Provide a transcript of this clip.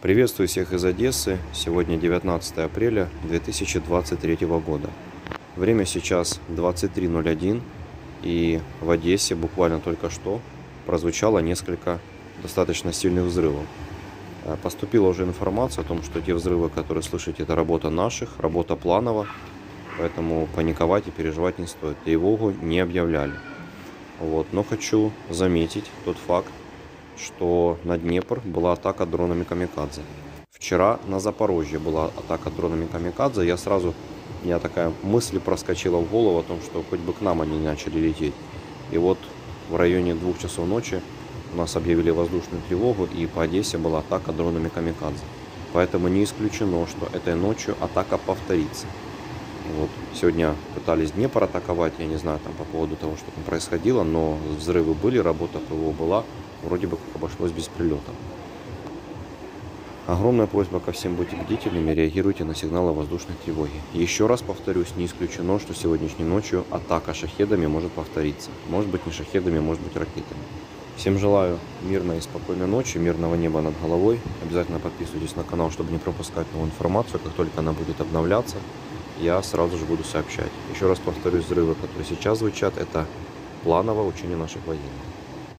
Приветствую всех из Одессы. Сегодня 19 апреля 2023 года. Время сейчас 23:01, и в Одессе буквально только что прозвучало несколько достаточно сильных взрывов. Поступила уже информация о том, что те взрывы, которые слышите, это работа наших, работа Планова, поэтому паниковать и переживать не стоит. Тревогу не объявляли. Но хочу заметить тот факт, что на Днепр была атака дронами камикадзе. Вчера на Запорожье была атака дронами камикадзе. У меня такая мысль проскочила в голову о том, что хоть бы к нам они начали лететь. И вот в районе 2 часов ночи у нас объявили воздушную тревогу, и по Одессе была атака дронами камикадзе. Поэтому не исключено, что этой ночью атака повторится. Сегодня пытались Днепр атаковать, я не знаю там по поводу того, что там происходило, но взрывы были, работа ПВО была, вроде бы как обошлось без прилетов. Огромная просьба ко всем: будьте бдительными, реагируйте на сигналы воздушной тревоги. Еще раз повторюсь, не исключено, что сегодняшней ночью атака шахедами может повториться. Может быть не шахедами, может быть ракетами. Всем желаю мирной и спокойной ночи, мирного неба над головой. Обязательно подписывайтесь на канал, чтобы не пропускать новую информацию. Как только она будет обновляться, я сразу же буду сообщать. Еще раз повторюсь, взрывы, которые сейчас звучат, это плановое учение наших военных.